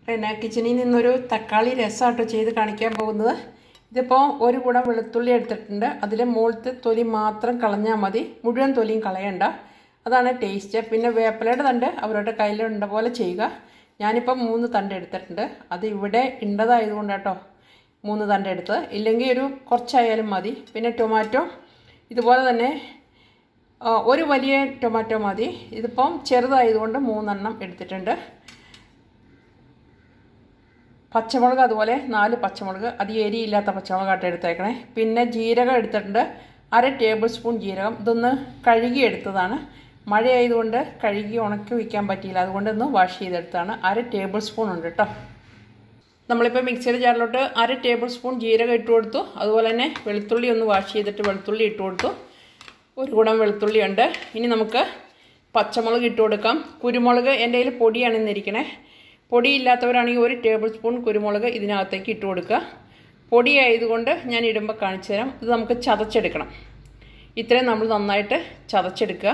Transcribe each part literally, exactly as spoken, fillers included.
പിന്നെ കിച്ചണിൽ നിന്നൊരു തക്കാളി രസമായിട്ട് ചെയ്ത് കാണിക്കാൻ പോകുന്നത്. ഇതിപ്പോൾ ഒരു കുടം വെളുത്തുള്ളി എടുത്തിട്ടുണ്ട്. അതിൽ മുകളിലത്തെ തൊലി മാത്രം കളഞ്ഞാൽ മതി, മുഴുവൻ തൊലിയും കളയണ്ട. അതാണ് ടേസ്റ്റ്. പിന്നെ വേപ്പിലയുടെ തണ്ട് അവരുടെ കയ്യിലുണ്ട പോലെ ചെയ്യുക. ഞാനിപ്പോൾ മൂന്ന് തണ്ട് എടുത്തിട്ടുണ്ട്. അത് ഇവിടെ ഉണ്ടതായതുകൊണ്ട് കേട്ടോ മൂന്ന് തണ്ട് എടുത്ത്, ഇല്ലെങ്കിൽ ഒരു കുറച്ചായാലും മതി. പിന്നെ ടൊമാറ്റോ ഇതുപോലെ തന്നെ ഒരു വലിയ ടൊമാറ്റോ മതി. ഇതിപ്പം ചെറുതായതുകൊണ്ട് മൂന്നെണ്ണം എടുത്തിട്ടുണ്ട്. പച്ചമുളക് അതുപോലെ നാല് പച്ചമുളക്, അത് എരിയില്ലാത്ത പച്ചമുളകായിട്ട് എടുത്തേക്കണേ. പിന്നെ ജീരകം എടുത്തിട്ടുണ്ട്, അര ടേബിൾ സ്പൂൺ ജീരകം. ഇതൊന്ന് കഴുകി എടുത്തതാണ്. മഴയായതുകൊണ്ട് കഴുകി ഉണക്കി വയ്ക്കാൻ പറ്റിയില്ല, അതുകൊണ്ട് ഒന്ന് വാഷ് ചെയ്തെടുത്താണ്. അര ടേബിൾ സ്പൂൺ ഉണ്ട് കേട്ടോ. നമ്മളിപ്പോൾ മിക്സിയുടെ ജാറിലോട്ട് അര ടേബിൾ സ്പൂൺ ജീരകം ഇട്ട് കൊടുത്തു. അതുപോലെ തന്നെ വെളുത്തുള്ളി ഒന്ന് വാഷ് ചെയ്തിട്ട് വെളുത്തുള്ളി ഇട്ട് കൊടുത്തു. ഒരു കുടം വെളുത്തുള്ളി ഉണ്ട്. ഇനി നമുക്ക് പച്ചമുളക് ഇട്ട് കൊടുക്കാം. കുരുമുളക് എൻ്റെ കയ്യിൽ പൊടിയാണ് ഇന്നിരിക്കണേ. പൊടിയില്ലാത്തവരാണെങ്കിൽ ഒരു ടേബിൾ സ്പൂൺ കുരുമുളക് ഇതിനകത്തേക്ക് ഇട്ട് കൊടുക്കുക. പൊടിയായതുകൊണ്ട് ഞാൻ ഇടുമ്പോൾ കാണിച്ചു തരാം. ഇത് നമുക്ക് ചതച്ചെടുക്കണം. ഇത്രയും നമ്മൾ നന്നായിട്ട് ചതച്ചെടുക്കുക.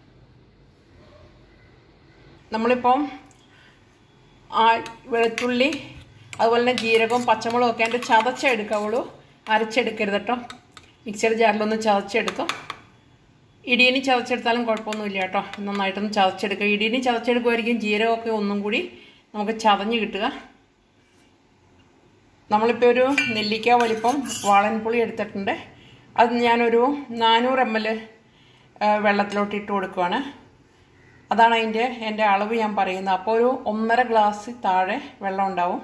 നമ്മളിപ്പം ആ വെളുത്തുള്ളി അതുപോലെ തന്നെ ജീരകവും പച്ചമുളകും ഒക്കെ അതിൻ്റെ ചതച്ചെടുക്കാവുള്ളൂ, അരച്ചെടുക്കരുത് കേട്ടോ. മിക്സിയുടെ ജാറിലൊന്ന് ചതച്ചെടുത്തു. ഇടിയനി ചതച്ചെടുത്താലും കുഴപ്പമൊന്നുമില്ല കേട്ടോ. നന്നായിട്ടൊന്ന് ചതച്ചെടുക്കുക. ഇടിയനി ചതച്ചെടുക്കുമായിരിക്കും ജീരകമൊക്കെ ഒന്നും കൂടി നമുക്ക് ചതഞ്ഞ് കിട്ടുക. നമ്മളിപ്പോൾ ഒരു നെല്ലിക്ക വലിപ്പം വാളൻപുളി എടുത്തിട്ടുണ്ട്. അത് ഞാനൊരു നാനൂറ് എം എൽ വെള്ളത്തിലോട്ട് ഇട്ട് കൊടുക്കുകയാണ്. അതാണ് അതിൻ്റെ എൻ്റെ അളവ് ഞാൻ പറയുന്നത്. അപ്പോൾ ഒരു ഒന്നര ഗ്ലാസ് താഴെ വെള്ളം ഉണ്ടാവും.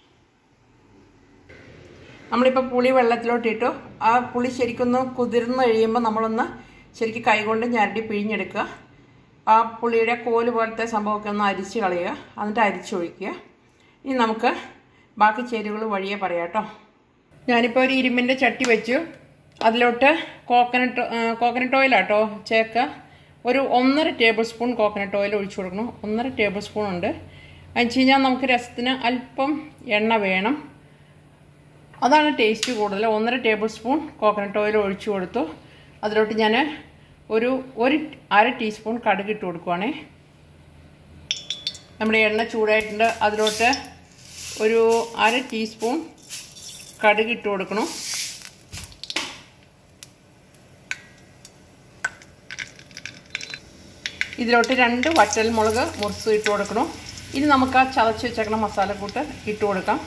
നമ്മളിപ്പോൾ പുളി വെള്ളത്തിലോട്ടിട്ടു. ആ പുളി ശരിക്കൊന്ന് കുതിർന്ന് കഴിയുമ്പോൾ നമ്മളൊന്ന് ശരിക്കും കൈകൊണ്ട് ഞരടി പിഴിഞ്ഞെടുക്കുക. ആ പുളിയുടെ കോല് പോലത്തെ സംഭവമൊക്കെ ഒന്ന് അരിച്ച് കളയുക, എന്നിട്ട് അരിച്ചൊഴിക്കുക. ഇനി നമുക്ക് ബാക്കി ചേരുവകൾ വഴിയെ പറയാം കേട്ടോ. ഞാനിപ്പോൾ ഒരു ഇരുമ്പിൻ്റെ ചട്ടി വെച്ചു. അതിലോട്ട് കോക്കനട്ട് കോക്കനട്ട് ഓയിലാട്ടോ ചേർക്കുക. ഒരു ഒന്നര ടേബിൾ സ്പൂൺ കോക്കനട്ട് ഓയിൽ ഒഴിച്ചു കൊടുക്കണം. ഒന്നര ടേബിൾ സ്പൂൺ ഉണ്ട്. അത് വെച്ച് കഴിഞ്ഞാൽ നമുക്ക് രസത്തിന് അല്പം എണ്ണ വേണം, അതാണ് ടേസ്റ്റ് കൂടുതൽ. ഒന്നര ടേബിൾ സ്പൂൺ കോക്കനട്ട് ഓയിൽ ഒഴിച്ചു കൊടുത്തു. അതിലോട്ട് ഞാൻ ഒരു ഒരു അര ടീസ്പൂൺ കടുക് ഇട്ട് കൊടുക്കുവാണേ. നമ്മുടെ എണ്ണ ചൂടായിട്ടുണ്ട്. അതിലോട്ട് ഒരു അര ടീസ്പൂൺ കടുക് ഇട്ട് കൊടുക്കണം. ഇതിലോട്ട് രണ്ട് വറ്റൽമുളക് മുറിച്ച് ഇട്ട് കൊടുക്കണം. ഇനി നമുക്ക് ആ ചതച്ച് വെച്ചേക്കണ മസാലക്കൂട്ട് ഇട്ട് കൊടുക്കാം.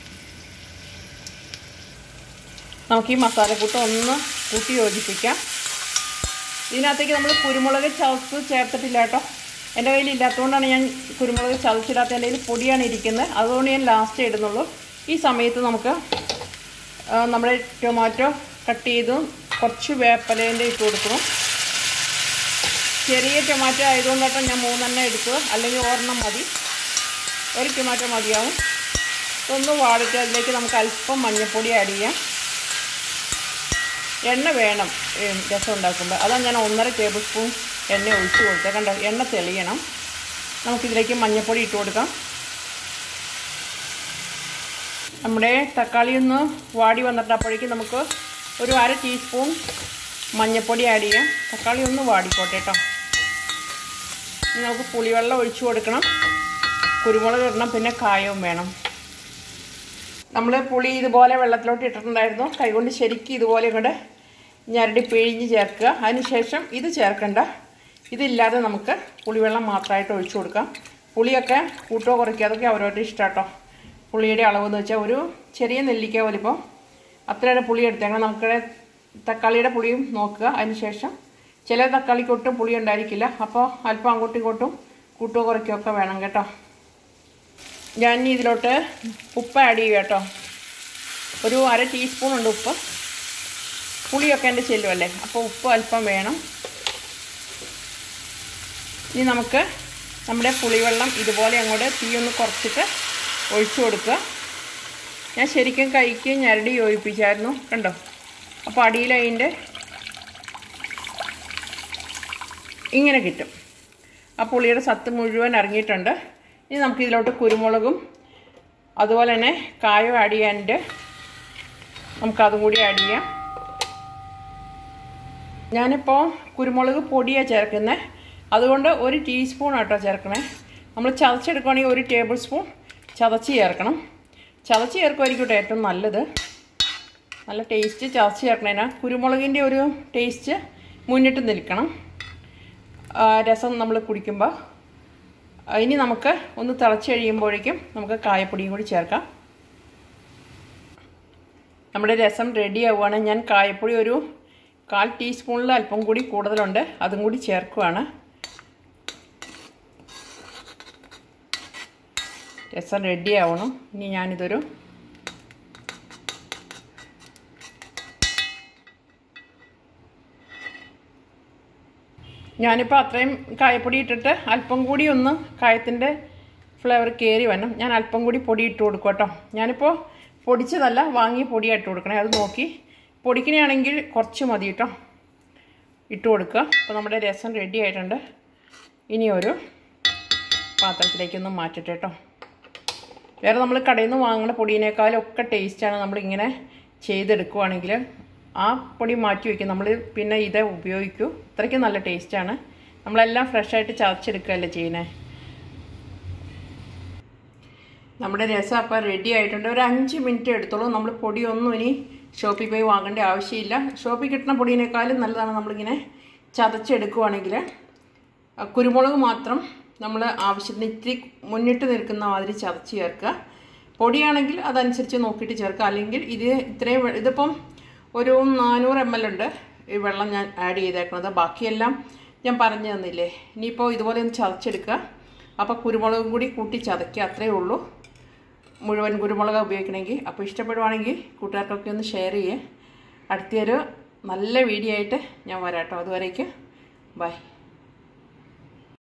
നമുക്ക് ഈ മസാലക്കൂട്ട് ഒന്ന് കൂട്ടി യോജിപ്പിക്കാം. ഇതിനകത്തേക്ക് നമ്മൾ കുരുമുളക് ചതച്ച് ചേർത്തിട്ടില്ല കേട്ടോ. എൻ്റെ കയ്യിൽ ഇല്ലാത്തതുകൊണ്ടാണ് ഞാൻ കുരുമുളക് ചതച്ചിടാത്ത. എൻ്റെ കയ്യിൽ പൊടിയാണ് ഇരിക്കുന്നത്, അതുകൊണ്ട് ഞാൻ ലാസ്റ്റ് ഇടുന്നുള്ളൂ. ഈ സമയത്ത് നമുക്ക് നമ്മുടെ ടൊമാറ്റോ കട്ട് ചെയ്തും കുറച്ച് വേപ്പിലേൻ്റെ ഇട്ട് കൊടുക്കണം. ചെറിയ ടൊമാറ്റോ ആയതുകൊണ്ടാട്ടോ ഞാൻ മൂന്നെണ്ണം എടുത്തത്, അല്ലെങ്കിൽ ഒരെണ്ണം മതി. ഒരു ടൊമാറ്റോ മതിയാവും. ഒന്ന് വാടിട്ട് അതിലേക്ക് നമുക്ക് അല്പം മഞ്ഞൾപ്പൊടി ആഡ് ചെയ്യാം. എണ്ണ വേണം രസം ഉണ്ടാക്കുമ്പോൾ, അതാണ് ഞാൻ ഒന്നര ടേബിൾ സ്പൂൺ എണ്ണ ഒഴിച്ച് കൊടുത്തത്. കണ്ടോ, എണ്ണ തെളിയണം. നമുക്കിതിലേക്ക് മഞ്ഞൾപ്പൊടി ഇട്ട് കൊടുക്കാം. നമ്മുടെ തക്കാളി ഒന്ന് വാടി വന്നിട്ട് അപ്പോഴേക്കും നമുക്ക് ഒരു അര ടീസ്പൂൺ മഞ്ഞൾപ്പൊടി ആഡ് ചെയ്യാം. തക്കാളി ഒന്ന് വാടിക്കോട്ടെ കേട്ടോ. ഇനി നമുക്ക് പുളിവെള്ളം ഒഴിച്ചു കൊടുക്കണം. കുരുമുളക് ഇടണം, പിന്നെ കായവും വേണം. നമ്മൾ പുളി ഇതുപോലെ വെള്ളത്തിലോട്ട് ഇട്ടിട്ടുണ്ടായിരുന്നു. കൈകൊണ്ട് ശരിക്കും ഇതുപോലെ ഇങ്ങോട്ട് ഞരടി പിഴിഞ്ഞ് ചേർക്കുക. അതിനുശേഷം ഇത് ചേർക്കണ്ട. ഇതില്ലാതെ നമുക്ക് പുളിവെള്ളം മാത്രമായിട്ട് ഒഴിച്ചു കൊടുക്കാം. പുളിയൊക്കെ കൂട്ടോ കുറയ്ക്കുക, അതൊക്കെ അവരവരുടെ ഇഷ്ടം കേട്ടോ. പുളിയുടെ അളവെന്ന് വെച്ചാൽ ഒരു ചെറിയ നെല്ലിക്ക വലിപ്പം അത്രയുടെ പുളി എടുത്തേക്കണം. നമുക്ക് തക്കാളിയുടെ പുളിയും നോക്കുക. അതിനുശേഷം ചില തക്കാളിക്ക് ഒട്ടും പുളി ഉണ്ടായിരിക്കില്ല, അപ്പോൾ അല്പം അങ്ങോട്ടും ഇങ്ങോട്ടും കൂട്ടോ കുറയ്ക്കുകയൊക്കെ വേണം കേട്ടോ. ഞാൻ ഇതിലോട്ട് ഉപ്പ് ആഡ് ചെയ്യുക കേട്ടോ. ഒരു അര ടീസ്പൂൺ ഉണ്ട് ഉപ്പ്. പുളിയൊക്കെ എൻ്റെ ചെല്ലുമല്ലേ, അപ്പോൾ ഉപ്പ് അല്പം വേണം. ഇനി നമുക്ക് നമ്മുടെ പുളിവെള്ളം ഇതുപോലെ അങ്ങോട്ട് തീ ഒന്ന് കുറച്ചിട്ട് ഒഴിച്ചു കൊടുക്കുക. ഞാൻ ശരിക്കും കൈക്ക് ഞരടി യോജിപ്പിച്ചായിരുന്നു, കണ്ടോ. അപ്പോൾ അടിയിൽ അതിൻ്റെ ഇങ്ങനെ കിട്ടും. ആ പുളിയുടെ സത്ത് മുഴുവൻ ഇറങ്ങിയിട്ടുണ്ട്. ഇനി നമുക്കിതിലോട്ട് കുരുമുളകും അതുപോലെ തന്നെ കായം ആഡ് ചെയ്യാനുണ്ട്. നമുക്കതും കൂടി ആഡ് ചെയ്യാം. ഞാനിപ്പോൾ കുരുമുളക് പൊടിയാണ് ചേർക്കുന്നത്, അതുകൊണ്ട് ഒരു ടീസ്പൂൺ ആട്ടോ ചേർക്കണേ. നമ്മൾ ചതച്ചെടുക്കുകയാണെങ്കിൽ ഒരു ടേബിൾ സ്പൂൺ, ചതച്ച് ചേർക്കണം. ചതച്ച് ചേർക്കുമായിരിക്കും ഏറ്റവും നല്ലത്. നല്ല ടേസ്റ്റ് ചതച്ച് ചേർക്കണേനാ. കുരുമുളകിൻ്റെ ഒരു ടേസ്റ്റ് മുന്നിട്ട് നിൽക്കണം രസം നമ്മൾ കുടിക്കുമ്പോൾ. ഇനി നമുക്ക് ഒന്ന് തിളച്ച് കഴിയുമ്പോഴേക്കും നമുക്ക് കായപ്പൊടിയും കൂടി ചേർക്കാം. നമ്മുടെ രസം റെഡി ആവുകയാണ്. ഞാൻ കായപ്പൊടി ഒരു കാൽ ടീസ്പൂണിൽ അല്പം കൂടി കൂടുതലുണ്ട്, അതും കൂടി ചേർക്കുകയാണ്. രസം റെഡി ആവണം. ഇനി ഞാനിതൊരു ഞാനിപ്പോൾ അത്രയും കായപ്പൊടി ഇട്ടിട്ട് അല്പം കൂടി ഒന്ന് കായത്തിൻ്റെ ഫ്ലേവർ കയറി വരണം. ഞാൻ അല്പം കൂടി പൊടി ഇട്ട് കൊടുക്കും കേട്ടോ. ഞാനിപ്പോൾ പൊടിച്ചതല്ല, വാങ്ങി പൊടിയായിട്ട് കൊടുക്കണേ. അത് നോക്കി പൊടിക്കണയാണെങ്കിൽ കുറച്ച് മതി കേട്ടോ, ഇട്ട് കൊടുക്കുക. അപ്പോൾ നമ്മുടെ രസം റെഡി ആയിട്ടുണ്ട്. ഇനി ഒരു പാത്രത്തിലേക്കൊന്ന് മാറ്റട്ടെ കേട്ടോ. വേറെ നമ്മൾ കടയിൽ നിന്ന് വാങ്ങുന്ന പൊടിയേക്കാളും ഒക്കെ ടേസ്റ്റാണ് നമ്മളിങ്ങനെ ചെയ്തെടുക്കുവാണെങ്കിൽ. ആ പൊടി മാറ്റി വയ്ക്കും, നമ്മൾ പിന്നെ ഇതേ ഉപയോഗിക്കൂ. അത്രയ്ക്ക് നല്ല ടേസ്റ്റാണ്. നമ്മളെല്ലാം ഫ്രഷായിട്ട് ചതച്ചെടുക്കുകയല്ലേ ചെയ്യുന്നത്. നമ്മുടെ രസം അപ്പോൾ റെഡി ആയിട്ടുണ്ട്. ഒരു അഞ്ച് മിനിറ്റ് എടുത്തോളൂ. നമ്മൾ പൊടിയൊന്നും ഇനി ഷോപ്പിൽ പോയി വാങ്ങേണ്ട ആവശ്യമില്ല. ഷോപ്പിൽ കിട്ടുന്ന പൊടിയേക്കാളും നല്ലതാണ് നമ്മളിങ്ങനെ ചതച്ചെടുക്കുവാണെങ്കിൽ. കുരുമുളക് മാത്രം നമ്മൾ ആവശ്യത്തിന് ഇത്തിരി മുന്നിട്ട് നിൽക്കുന്ന മാതിരി ചതച്ച് ചേർക്കുക. പൊടിയാണെങ്കിൽ അതനുസരിച്ച് നോക്കിയിട്ട് ചേർക്കുക. അല്ലെങ്കിൽ ഇത് ഇത്രയും ഇതിപ്പം ഒരു നാനൂറ് എം എൽ ഉണ്ട് ഈ വെള്ളം ഞാൻ ആഡ് ചെയ്തേക്കുന്നത്. ബാക്കിയെല്ലാം ഞാൻ പറഞ്ഞു തന്നില്ലേ. ഇനിയിപ്പോൾ ഇതുപോലെ ഒന്ന് ചതച്ചെടുക്കുക. അപ്പോൾ കുരുമുളകും കൂടി കൂട്ടി ചതയ്ക്കുക, അത്രയേ ഉള്ളൂ. മുഴുവൻ കുരുമുളക് ഉപയോഗിക്കണമെങ്കിൽ. അപ്പോൾ ഇഷ്ടപ്പെടുവാണെങ്കിൽ കൂട്ടുകാർക്കൊക്കെ ഒന്ന് ഷെയർ ചെയ്യേ. അടുത്തൊരു നല്ല വീഡിയോ ആയിട്ട് ഞാൻ വരാം കേട്ടോ. അതുവരേക്ക് ബൈ.